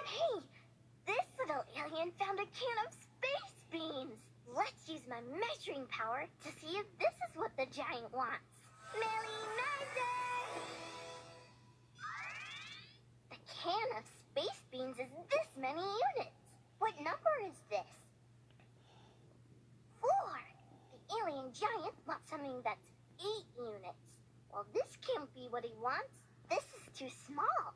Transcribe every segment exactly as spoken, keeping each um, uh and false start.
Hey, this little alien found a can of space beans. Let's use my measuring power to see if this is what the giant wants. Millie measure! The can of space beans is this many units. What number is this? Four. The alien giant wants something that's eight units. Well, this can't be what he wants. This is too small.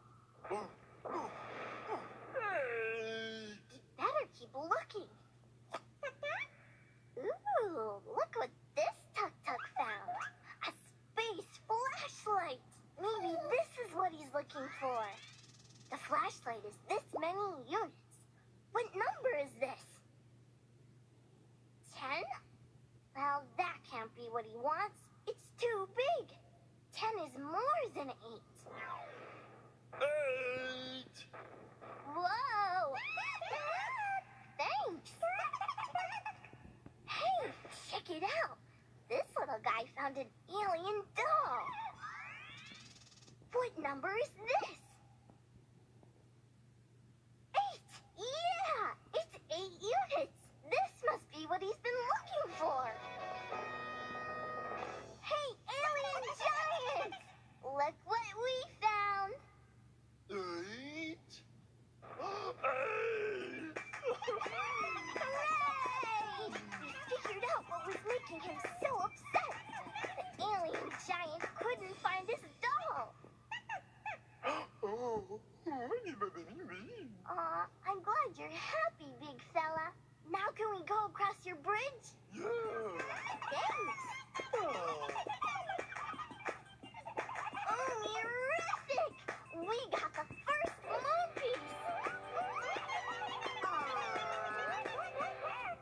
He better keep looking. Ooh, look what this Tuk-Tuk found. A space flashlight. Maybe this is what he's looking for. The flashlight is this many units. What number is this? Ten? Well, that can't be what he wants. It's too big. Ten is more than eight. Eight! Whoa! Thanks. Hey, check it out. This little guy found an alien doll. What number is this? Eight! Yeah! It's eight units! This must be what he's been looking for! Hey, alien giant! Look what we found! Eight? Eight! Hooray! We figured out what was making him so upset! The alien giant couldn't find his doll! Oh, what do you mean? Aw, I'm glad you're happy, big fella. Now can we go across your bridge? Yeah. Thanks. Oh. Oh, terrific! We got the